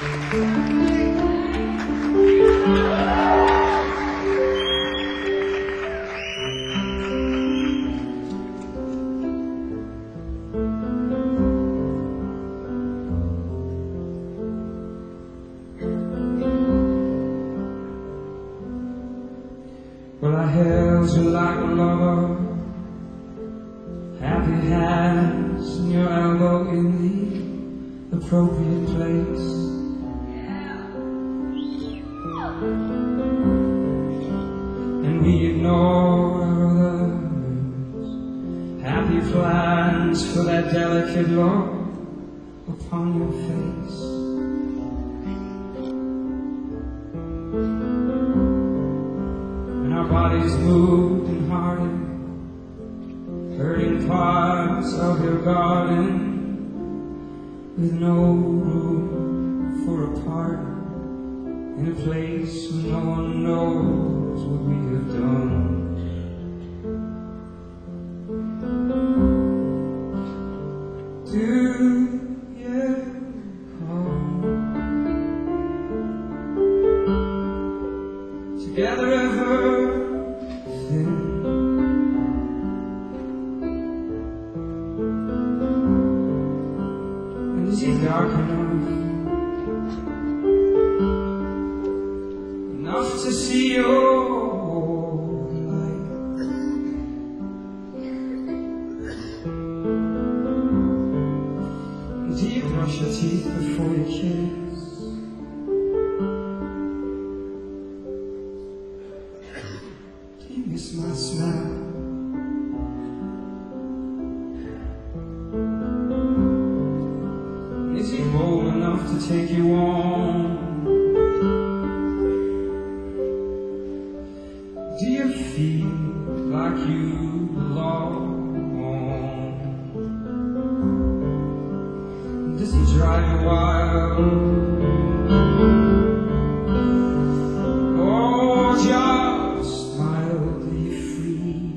Well, I held you like a lover, happy hands and your elbow in the appropriate place. And we ignored our others, happy plans for that delicate look upon your face. Our bodies moved and hearted, hurting parts of your garden, with no room for a part, in a place where no one knows what we have done. Do you come together ever? And is it dark enough to see your light? And do you brush your teeth before you kiss? Do you miss my smell? Is he bold enough to take you on? Do you feel like you belong? Does he drive you wild? Or just mildly free?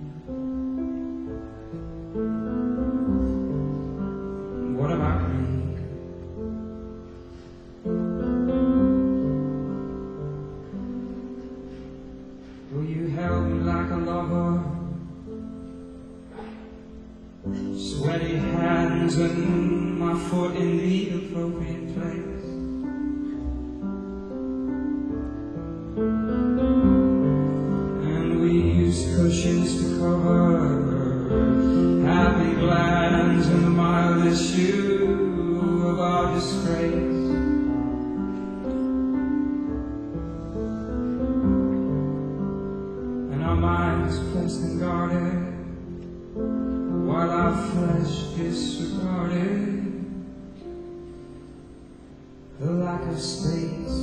What about me? Well, you held me like a lover, sweaty hands and my foot in the appropriate place. And we used cushions to cover happy glands and the mild issue of our disgrace. Our minds pressed and guarded, while our flesh disregarded the lack of space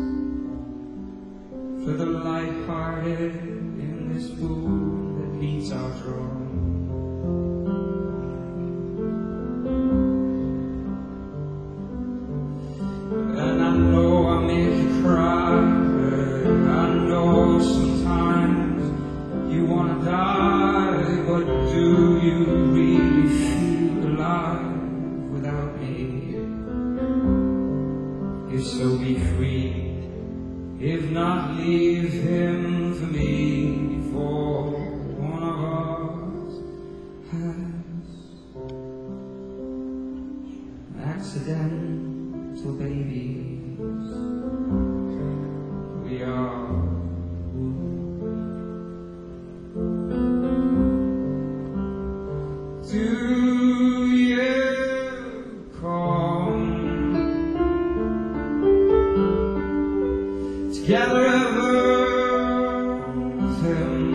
for the light-hearted in this pool that beats our drum. And I know I make you cry, I know sometimes you wanna die, but do you really feel alive without me? If so, be free. If not, leave him for me, for one of us has accidental babies. We are. Do you come together ever with him?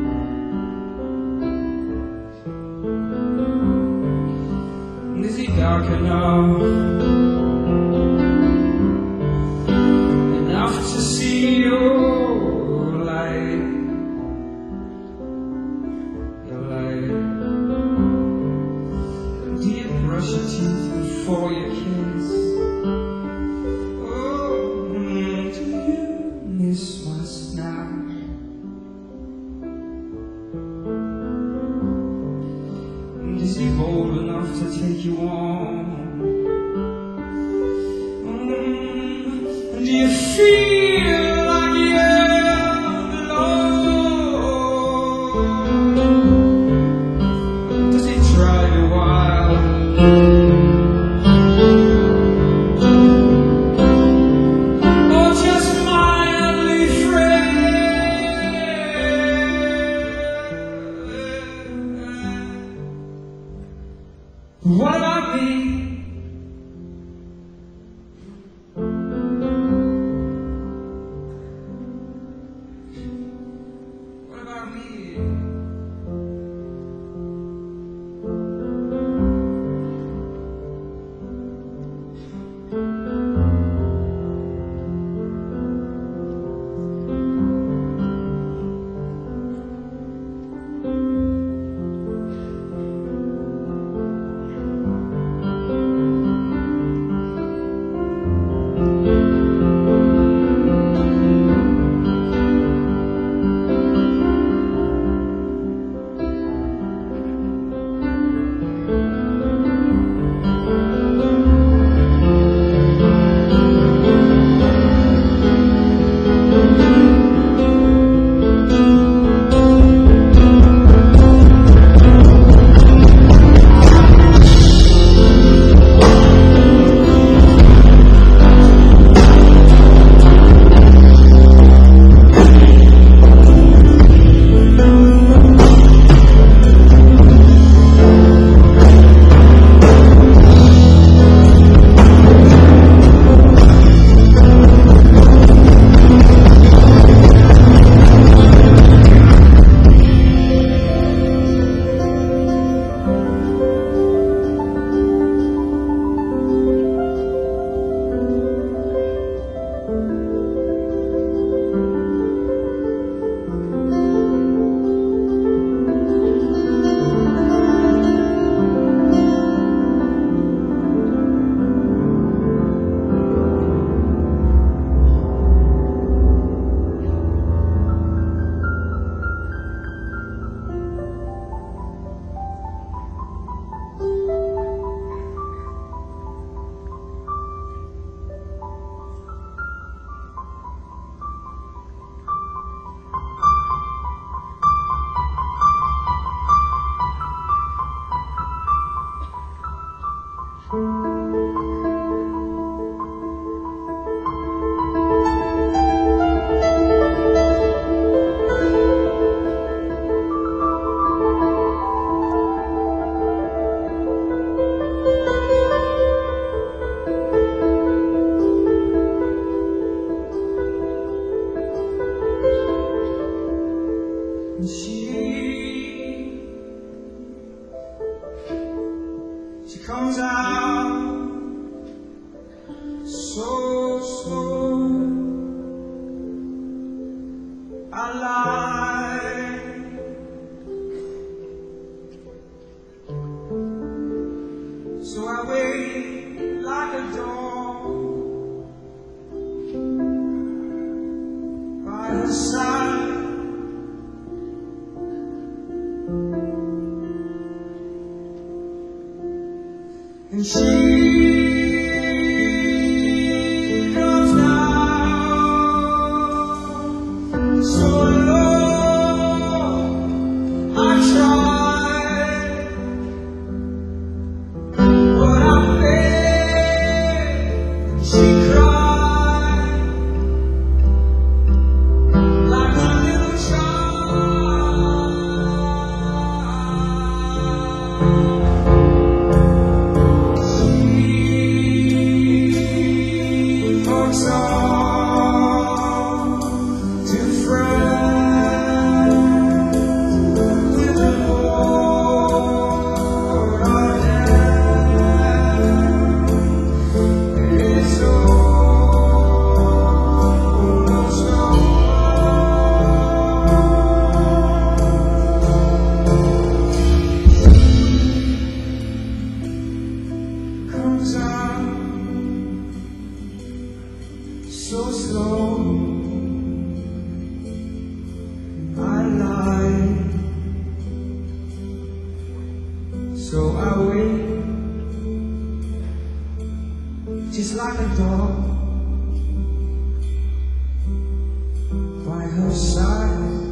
And is he dark enough to see your light? Your light. Brush your teeth before you kiss. Oh, do you miss Do you feel like you're alone? Does it drive you wild? Or just mildly frail? What about me? She comes out so slow. I lie, so I wait like a dog by her side. And she comes down so low. I tried, but I failed. And she cried like a little child. So slow, I lie, so I wait, just like a dog her side.